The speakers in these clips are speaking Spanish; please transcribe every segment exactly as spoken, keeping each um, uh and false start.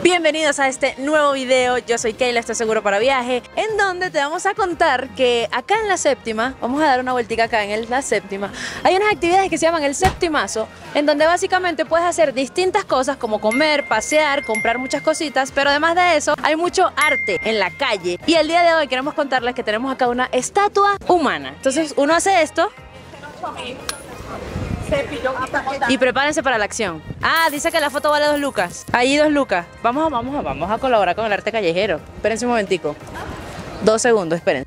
Bienvenidos a este nuevo video, yo soy Keila, estoy seguro para viaje, en donde te vamos a contar que acá en la séptima, vamos a dar una vueltica acá en el, la séptima, hay unas actividades que se llaman el septimazo, en donde básicamente puedes hacer distintas cosas como comer, pasear, comprar muchas cositas, pero además de eso hay mucho arte en la calle. Y el día de hoy queremos contarles que tenemos acá una estatua humana. Entonces uno hace esto y prepárense para la acción. Ah, dice que la foto vale dos lucas. Ahí dos lucas. Vamos a, vamos a, vamos a colaborar con el arte callejero. Espérense un momentico. Dos segundos, esperen.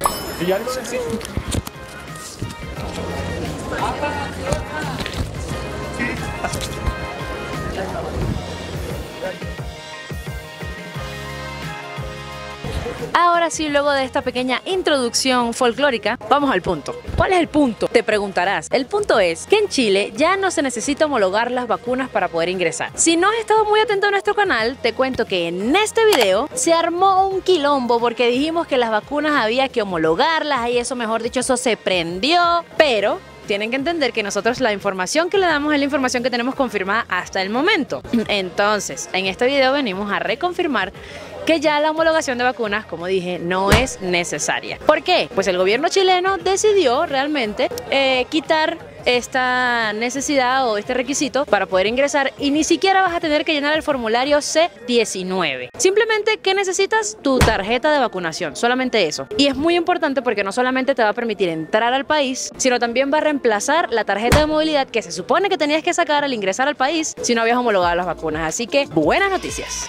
Ahora sí, luego de esta pequeña introducción folclórica, vamos al punto. ¿Cuál es el punto? Te preguntarás. El punto es que en Chile ya no se necesita homologar las vacunas para poder ingresar. Si no has estado muy atento a nuestro canal, te cuento que en este video se armó un quilombo porque dijimos que las vacunas había que homologarlas y eso, mejor dicho, eso se prendió, pero tienen que entender que nosotros la información que le damos es la información que tenemos confirmada hasta el momento. Entonces, en este video venimos a reconfirmar que ya la homologación de vacunas, como dije, no es necesaria. ¿Por qué? Pues el gobierno chileno decidió realmente eh, quitar esta necesidad o este requisito para poder ingresar y ni siquiera vas a tener que llenar el formulario C diecinueve. Simplemente, ¿qué necesitas? Tu tarjeta de vacunación, solamente eso. Y es muy importante porque no solamente te va a permitir entrar al país, sino también va a reemplazar la tarjeta de movilidad que se supone que tenías que sacar al ingresar al país si no habías homologado las vacunas. Así que, buenas noticias.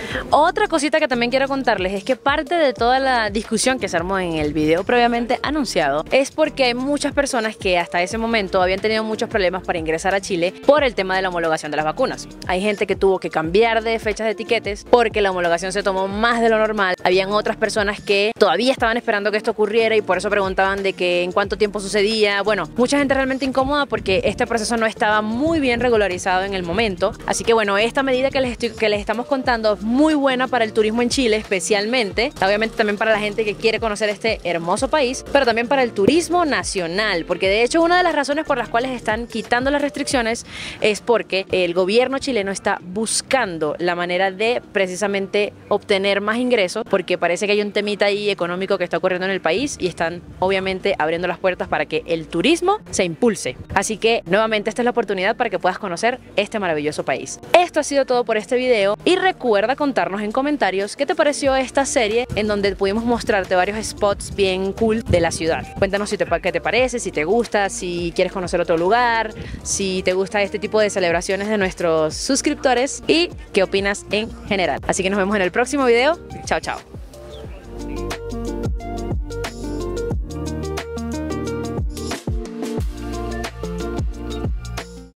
Otra cosita que también quiero contarles es que parte de toda la discusión que se armó en el video previamente anunciado es porque hay muchas personas que hasta ese momento habían tenido muchos problemas para ingresar a Chile por el tema de la homologación de las vacunas. Hay gente que tuvo que cambiar de fechas de etiquetes porque la homologación se tomó más de lo normal. Habían otras personas que todavía estaban esperando que esto ocurriera y por eso preguntaban de que en cuánto tiempo sucedía. Bueno, mucha gente realmente incómoda porque este proceso no estaba muy bien regularizado en el momento. Así que bueno, esta medida que les, estoy, que les estamos contando es muy buena para el turismo en Chile, especialmente, obviamente también para la gente que quiere conocer este hermoso país, pero también para el turismo nacional, porque de hecho una de las razones por las cuales están quitando las restricciones es porque el gobierno chileno está buscando la manera de precisamente obtener más ingresos, porque parece que hay un temita ahí económico que está ocurriendo en el país y están obviamente abriendo las puertas para que el turismo se impulse. Así que nuevamente esta es la oportunidad para que puedas conocer este maravilloso país. Esto ha sido todo por este video y recuerda contarnos en comentarios qué te pareció esta serie en donde pudimos mostrarte varios spots bien cool de la ciudad. Cuéntanos si te, qué te parece, si te gusta, si quieres conocer otro lugar, si te gusta este tipo de celebraciones de nuestros suscriptores y qué opinas en general. Así que nos vemos en el próximo video. Chao, chao.